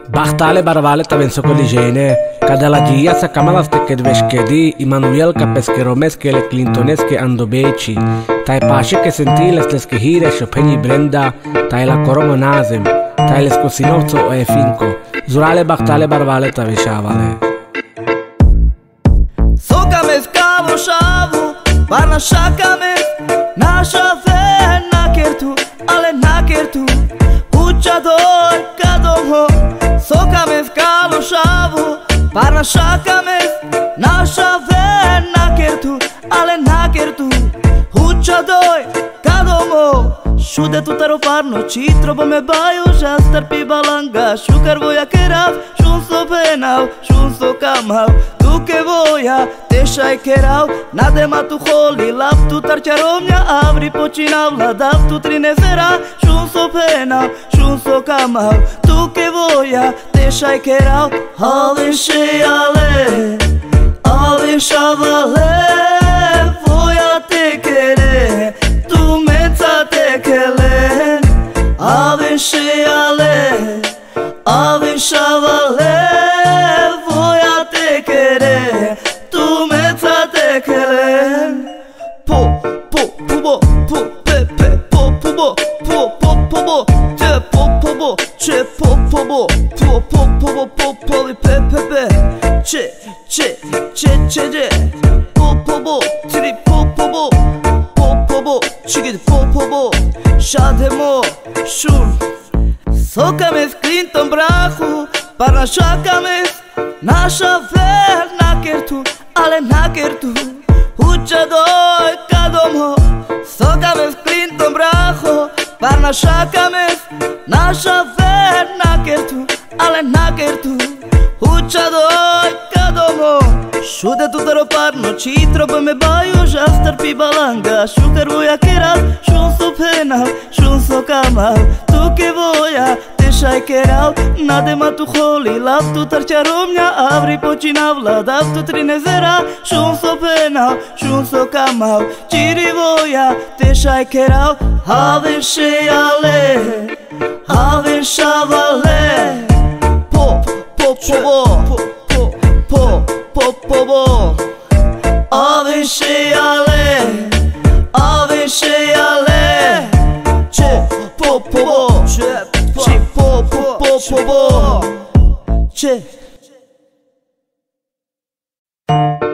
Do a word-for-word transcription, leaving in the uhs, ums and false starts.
Bachtale barvale tavenso coligene, cada la gia sa kamalas te kedveshkedi, Immanuel kapeskeromeske le clintoneske andobeci, tai pashe che sentiles les que hire Chopin Brenda, tai la coromo nazem, tai les cosinovzo e finco, zurale bachtale barvale taveshavale. Sokames kavo shavu, barna shakames, nasha ve nakertu, ale nakertu, uchador kadomo. Sokames kavo shavu, barna shakames, nasha ve nakertu, ale nakertu, uchador kadomo. Shude tu taro parno, citro me baio, jastar pi balanga, shukar voia kerav, shun so penav, shun so kamav. Tu que voia, deixai kerau, nadema tu holi, lap tu tarcharomia, avri počinav, ladav tu trinevera, shun so penav, shun so kamav. Tu que voia, deixai kerau, ave sheale, ave shavale, voia te querer, tu mensa te querer, ave sheale, ave shavale. Po, po, pubo, po, pe, pe, po, pubo, po, po, pubo, te, po, pubo, che, po, pubo, po, po, pubo, po, po, pe, pe, pe, che, che, che, che, che, po, pubo, tri, po, pubo, po, pubo, chigid, po, pubo, shademo, shun. Sokames Clinton brachu, parna shakames, nasha ver nakertu, ale nakertu. Uchadoi kadomo, sokames Clinton bracho, parna shakames, nasha ver nakertu, ale nakertu, uchadoi kadomo. Shude tu taro parno, citro me baio, jastar pi balanga, shukar voia kerav, shun so penav, shun so kamav. Tu que voia, deixai kerav, nadema tu holi, lap tu tarcharomia, avri počinav, ladav tu trinezera, shun so penav, shun so kamav. Ciri voia, deixai kerav, ave sheale, ave shavale. Po, po, po, po, po, po, po, po, ave sheale, ave sheale. Che, po, po, po, che, po, po, po, po, po, che.